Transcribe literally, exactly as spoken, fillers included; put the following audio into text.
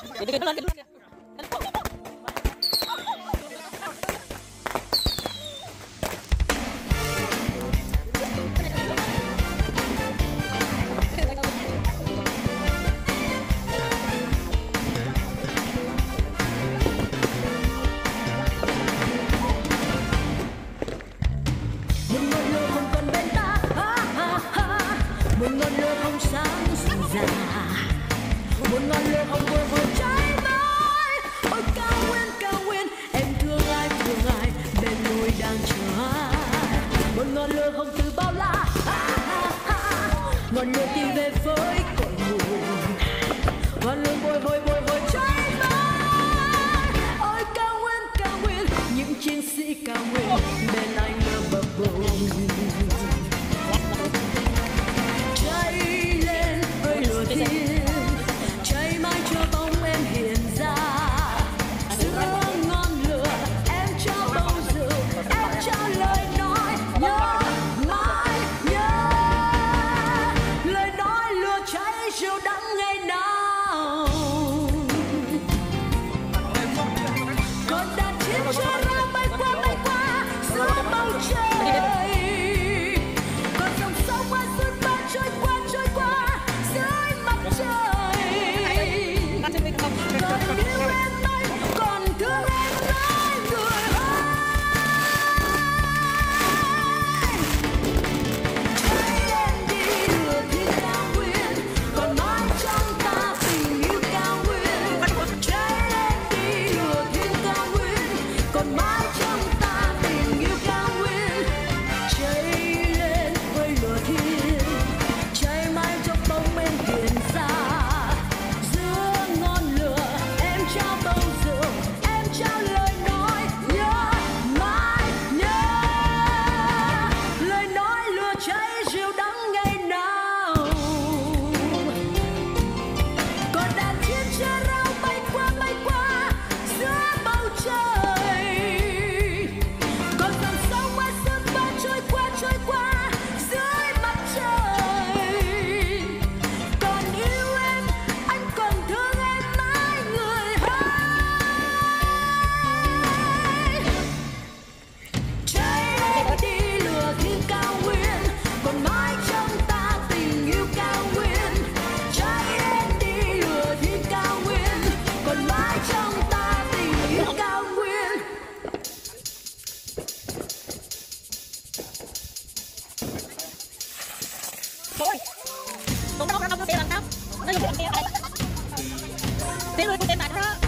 Cái cái nó lên cái nó lên. Một ngọn lửa không sáng dịu dàng, một ngọn lửa không vừa vừa cháy mãi. Ôi cao nguyên cao nguyên, em thương ai thương ai, bên núi đang chờ ai. Một ngọn lửa không từ bao la, ngọn lửa tìm về với cội nguồn, ngọn lửa bồi hồi bồi hồi cháy mãi. Ôi cao nguyên cao nguyên, những chiến sĩ cao nguyên bên anh lửa bập bùng. Cháy mãi cho bóng em hiện ra, giữa ngọn lửa em trao bầu rượu, em trao lời nói nhớ mãi nhớ, lời nói lửa cháy rượu đắng ngày nào. Còn đàn chim cho ra bay qua bay qua giữa bầu trời, còn dòng sông qua suốt bao trôi qua trôi qua. Thôi, tụi nó không có tiền làm sao? Nó dùng tiền kia. Tiếng người của tiền bạc đó.